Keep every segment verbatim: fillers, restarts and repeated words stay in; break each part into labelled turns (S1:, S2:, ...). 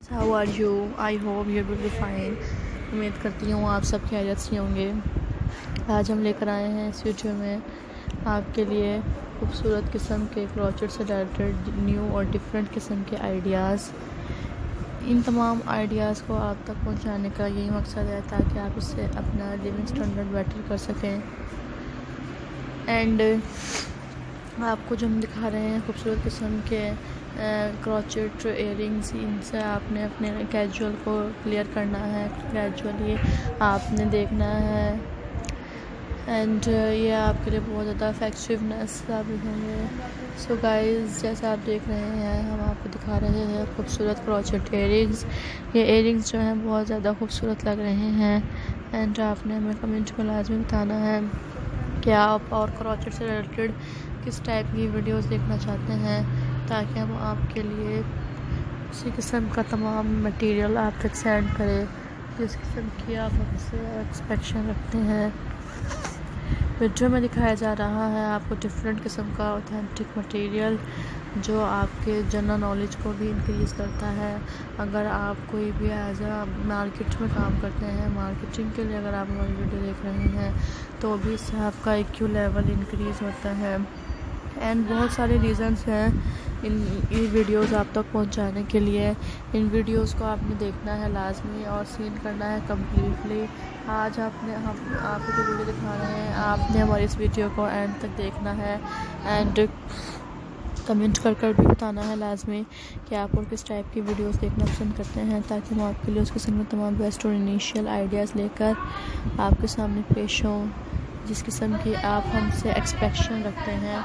S1: How are you? I hope you will be fine. उम्मीद करती हूँ आप सब खैरियत से होंगे। आज हम लेकर आए हैं इस वीडियो में आपके लिए खूबसूरत किस्म के क्रोचेट से रिलेटेड न्यू और डिफरेंट किस्म के आइडियाज़। इन तमाम आइडियाज़ को आप तक पहुंचाने का यही मकसद है ताकि आप इससे अपना लिविंग स्टैंडर्ड बेटर कर सकें। एंड आपको जो हम दिखा रहे हैं खूबसूरत किस्म के क्रोचेट इयरिंग्स, इनसे आपने अपने कैजुअल को क्लियर करना है, कैजुअली आपने देखना है। एंड ये आपके लिए बहुत ज़्यादा इफेक्टिवनेस साबित होंगे। सो गाइस, जैसा आप देख रहे हैं हम आपको दिखा रहे हैं खूबसूरत क्रोचेट इयरिंग्स। ये इयरिंग्स जो हैं बहुत ज़्यादा खूबसूरत लग रहे हैं। एंड आपने हमें कमेंट में लाजमी बताना है कि आप और क्रोचेट से रिलेटेड किस टाइप की वीडियोस देखना चाहते हैं ताकि हम आपके लिए उसी किस्म का तमाम मटेरियल आप तक सेंड करें जिस किस्म की आप हमसे एक्सपेक्शन रखते हैं। वीडियो में दिखाया जा रहा है आपको डिफरेंट किस्म का ऑथेंटिक मटेरियल जो आपके जनरल नॉलेज को भी इंक्रीज़ करता है। अगर आप कोई भी एज अ मार्केट में काम करते हैं, मार्केटिंग के लिए अगर आप हमारी वीडियो देख रहे हैं तो भी इससे आपका आई क्यू लेवल इंक्रीज़ होता है। एंड बहुत सारे रीज़न्स हैं इन ये वीडियोस आप तक पहुंचाने के लिए। इन वीडियोस को आपने देखना है लाजमी और सीन करना है कम्प्लीटली। आज आपने हम आपको जो वीडियो दिखा रहे हैं आपने हमारी इस वीडियो को एंड तक देखना है एंड कमेंट कर कर भी बताना है लाजमी कि आप और किस टाइप की वीडियोस देखना पसंद करते हैं ताकि हम आपके लिए उस किस्म में तमाम बेस्ट और इनिशियल आइडियाज़ लेकर आपके सामने पेश हों जिस किस्म की आप हमसे एक्सपेक्शन रखते हैं।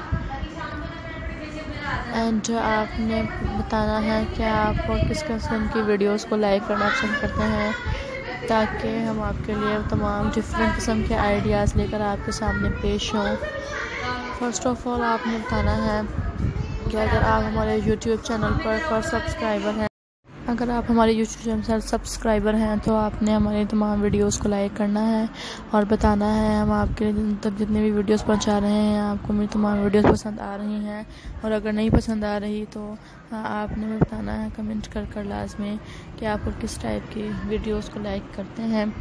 S1: एंड आपने बताना है कि आप और किस किस्म की वीडियोस को लाइक करना पसंद करते हैं ताकि हम आपके लिए तमाम डिफरेंट किस्म के आइडियाज़ लेकर आपके सामने पेश हों। फर्स्ट ऑफ ऑल आपने बताना है कि अगर आप हमारे यूट्यूब चैनल पर फर्स्ट सब्सक्राइबर हैं अगर आप हमारे यूट्यूब चैनल पर सब्सक्राइबर हैं तो आपने हमारे तमाम वीडियोस को लाइक करना है और बताना है हम आपके तक जितने भी वीडियोस पहुंचा रहे हैं आपको मेरी तमाम वीडियोस पसंद आ रही हैं। और अगर नहीं पसंद आ रही तो आपने हमें बताना है कमेंट कर कर लाजमी कि आप और किस टाइप की वीडियोस को लाइक करते हैं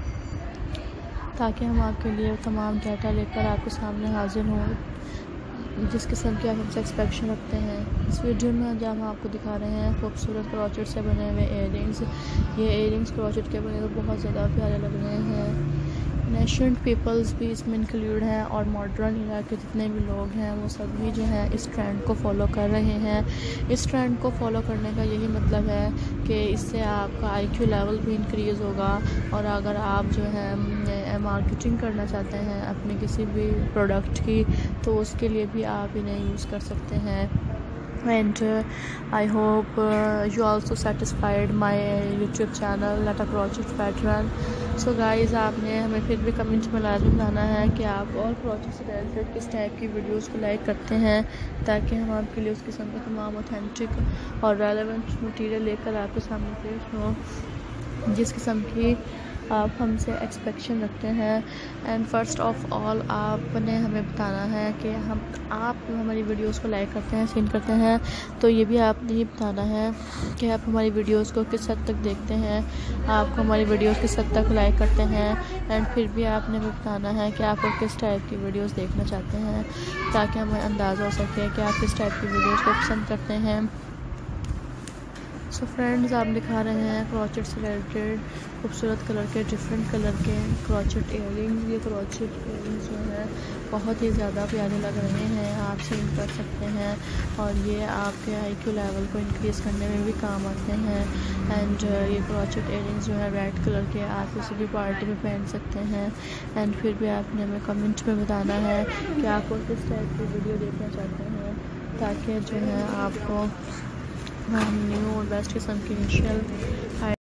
S1: ताकि हम आपके लिए तमाम डाटा लेकर आपके सामने हाजिर हों जिस किस्म की आप हमसे एक्सपेक्शन रखते हैं। इस वीडियो में जब हम आपको दिखा रहे हैं खूबसूरत क्रोचेट से बने हुए इयरिंग्स। ये इयरिंग्स क्रोचेट के बने तो बहुत ज़्यादा प्यारे लग रहे हैं। एशियंट पीपल्स भी इसमें इंक्लूड हैं और मॉडर्न इरा के जितने भी लोग हैं वो सभी जो हैं इस ट्रेंड को फॉलो कर रहे हैं। इस ट्रेंड को फॉलो करने का यही मतलब है कि इससे आपका आई क्यू लेवल भी इंक्रीज़ होगा। और अगर आप जो है मार्केटिंग करना चाहते हैं अपने किसी भी प्रोडक्ट की तो उसके लिए भी आप इन्हें यूज़ कर सकते हैं। And I hope you also satisfied my YouTube channel let a crochet pattern. So guys, आपने हमें फिर भी कमेंट में लाजमी बताना है कि आप और क्रोचेट से रिलेटेड किस टाइप की वीडियोस को लाइक करते हैं ताकि हम आपके लिए उस किस्म का तमाम ऑथेंटिक और रेलेवेंट मटेरियल लेकर आपके सामने पेश हों जिस किस्म की आप हमसे एक्सपेक्शन रखते हैं। एंड फर्स्ट ऑफ ऑल आपने हमें बताना है कि हम आप हमारी वीडियोस को लाइक करते हैं, सीन करते हैं तो ये भी आपने ही बताना है कि आप हमारी वीडियोस को किस हद तक देखते हैं, आपको हमारी वीडियोस किस हद तक लाइक करते हैं। एंड फिर भी आपने हमें बताना है कि आप और किस टाइप की वीडियोस देखना चाहते हैं ताकि हमें अंदाज़ा हो सके कि आप किस टाइप की वीडियोस को पसंद करते हैं। सो so फ्रेंड्स, आप दिखा रहे हैं क्रोचेट से रिलेटेड खूबसूरत कलर के डिफरेंट कलर के क्रोचेट इयरिंग्स। ये क्रोचेट इयरिंग्स जो है बहुत ही ज़्यादा प्यारे लग रहे हैं, आप सीन कर सकते हैं और ये आपके आई क्यू लेवल को इंक्रीज़ करने में भी काम आते हैं। एंड ये क्रोचेट इयरिंग्स जो है रेड कलर के आप किसी भी पार्टी में पहन सकते हैं। एंड फिर भी आपने हमें कमेंट में बताना है कि आप और किस टाइप की वीडियो देखना चाहते हैं ताकि जो है आपको न्यू और बेस्ट किस्म की इनिशियल